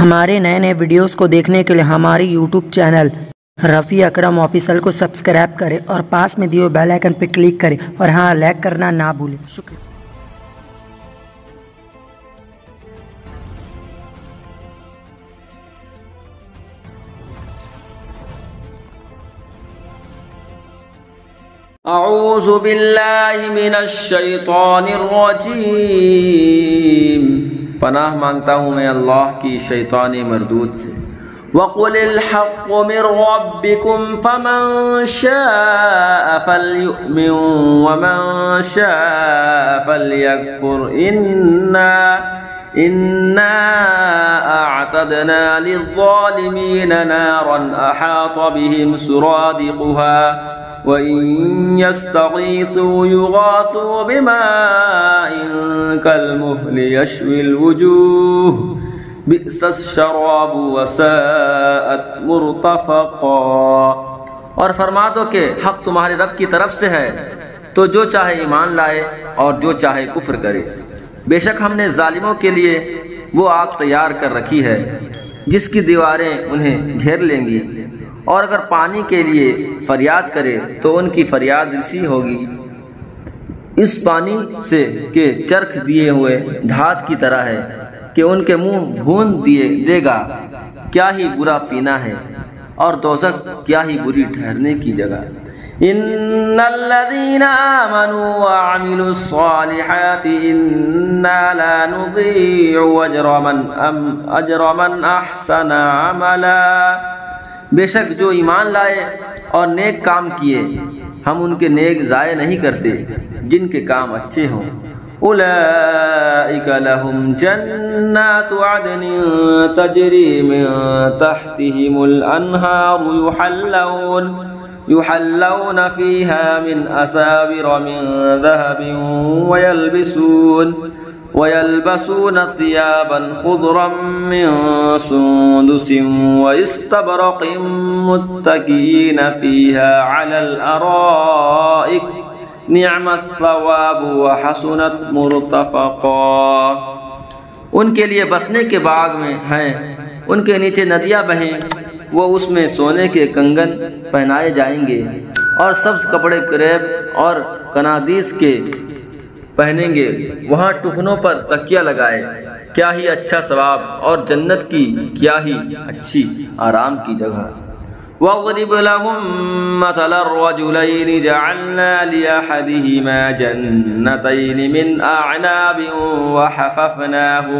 ہمارے نئے نئے ویڈیوز کو دیکھنے کے لیے ہماری YouTube channel Rafi Akram official کو سبسکرائب کریں اور پاس میں دیے بیل آئیکن پر کلک کریں اور ہاں لائک کرنا نہ بھولیں۔ شکریہ۔ اعوذ باللہ من الشیطان الرجیم، پناہ مانگتا ہوں میں اللہ کی شیطانی مردود سے۔ وَقُلِ الْحَقُّ مِنْ رَبِّكُمْ فَمَنْ شَاءَ فَلْيُؤْمِنْ وَمَنْ شَاءَ فَلْيَكْفُرْ إِنَّا أَعْتَدْنَا لِلظَّالِمِينَ نَارًا أَحَاطَ بِهِمْ سُرَادِقُهَا وَإِن يَسْتَغِيثُوا يُغَاثُوا بِمَاءٍ كَالْمُهْلِ يَشْوِي الْوُجُوهَ بِئْسَ الشَّرَابُ وَسَاءَتْ مُرْتَفَقًا۔ اور فرما دو کہ حق تمہارے رب کی طرف سے ہے، تو جو چاہے ایمان لائے اور جو چاہے کفر کرے۔ بے شک ہم نے ظالموں کے لیے وہ آگ تیار کر رکھی ہے جس کی دیواریں انہیں گھیر لیں گی، اور اگر پانی کے لیے فریاد کرے تو ان کی فریاد رسی ہوگی اس پانی سے کہ چرخ دیے ہوئے دھات کی طرح ہے کہ ان کے منہ بھون دے گا۔ کیا ہی برا پینا ہے، اور دوزخ کیا ہی بری ٹھہرنے کی جگہ۔ ان الذين آمنوا وعملوا الصالحات انا لا نضيع اجر من احسن عملا۔ بے شک جو ایمان لائے اور نیک کام کیے، ہم ان کے نیک ضائع نہیں کرتے جن کے کام اچھے ہوں۔ اولئک لهم جنات عدن تجری من تحتهم الانہار يحلون فيها من أساور من ذهب ويلبسون ثيابا خضرا من سندس واستبرق متكئين فيها على الأرائك نعم الثواب وحسنت مرتفقا۔ ان کے لیے بسنے کے باغ میں ہیں، ان کے نیچے ندیاں بہیں، وہ اس میں سونے کے کنگن پہنائے جائیں گے اور سبز کپڑے کریب اور کنادیس کے پہنیں گے، وہاں ٹخنوں پر تکیہ لگائے۔ کیا ہی اچھا ثواب اور جنت کی کیا ہی اچھی آرام کی جگہ۔ وَاضْرِبْ لَهُم مَّثَلَ الرَّجُلَيْنِ جَعَلْنَا لِأَحَدِهِمَا جَنَّتَيْنِ مِنْ أَعْنَابٍ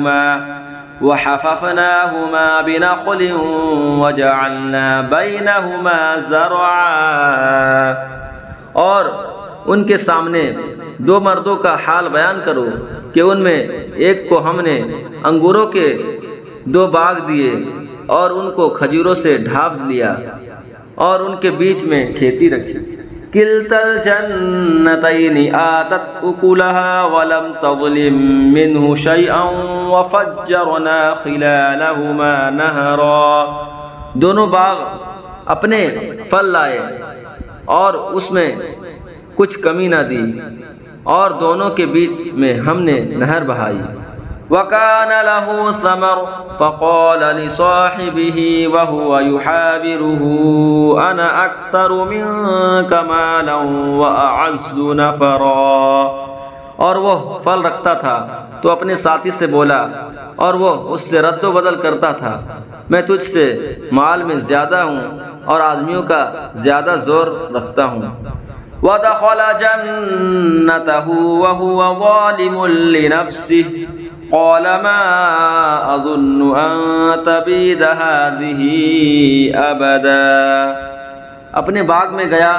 وحففناهما بنخل وجعلنا بينهما زرعا۔ اور ان کے سامنے دو مردوں کا حال بیان کرو کہ ان میں ایک کو ہم نے انگوروں کے دو باغ دیے اور ان کو کھجوروں سے ڈھانپ لیا اور ان کے بیچ میں کھیتی رکھی۔ کلتا الجنتین آتت اکلها ولم تظلم منه شیئا وفجرنا خلالهما نہرا۔ دونوں باغ اپنے پھل لائے اور اس میں کچھ کمی نہ دی، اور دونوں کے بیچ میں ہم نے نہر بہائی۔ وَكَانَ لَهُ ثَمَرٌ فَقَالَ لِصَاحِبِهِ وَهُوَ يُحَاوِرُهُ أَنَا أَكْثَرُ مِنكَ مَالًا وَأَعَزُّ نَفَرًا۔ اور وہ پھل رکھتا تھا تو اپنے ساتھی سے بولا، اور وہ اس سے رد و بدل کرتا تھا، میں تجھ سے مال میں زیادہ ہوں اور آدمیوں کا زیادہ زور رکھتا ہوں۔ وَدَخَلَ جَنَّتَهُ وَهُوَ ظَالِمٌ لِنَفْسِهِ قال ما اظن ان تبید هذه ابدا۔ اپنے باغ میں گیا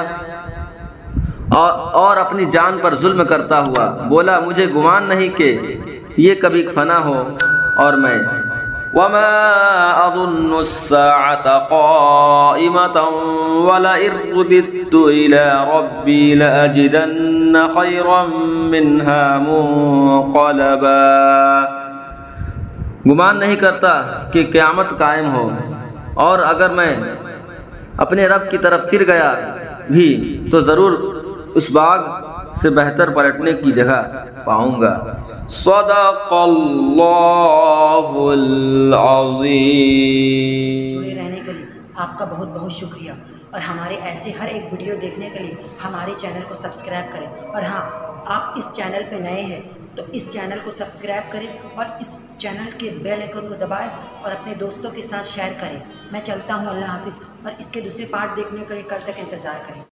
اور اپنی جان پر ظلم کرتا ہوا بولا، مجھے گمان نہیں کہ یہ کبھی فنا ہو، اور میں وما اظن الساعة قائمة ولئن رددت الى ربي لاجدن خيرا منها منقلبا۔ گمان نہیں کرتا کہ قیامت قائم ہو، اور اگر میں اپنے رب کی طرف پھر گیا بھی تو ضرور اس باغ سے بہتر پلٹنے کی جگہ پاؤں گا۔ صدق اللہ العظیم۔ جڑے رہنے کے لیے آپ کا بہت بہت شکریہ، اور ہمارے ایسے ہر ایک ویڈیو دیکھنے کے لیے ہمارے چینل کو سبسکرائب کریں، اور ہاں آپ اس چینل پہ نئے ہیں تو اس چینل کو سبسکرائب کریں اور اس چینل کے بیل آئیکن کو دبائیں اور اپنے دوستوں کے ساتھ شیئر کریں۔ میں چلتا ہوں، اللہ حافظ، اور اس کے دوسرے پارٹ دیکھنے کے لیے کل تک انتظار کریں۔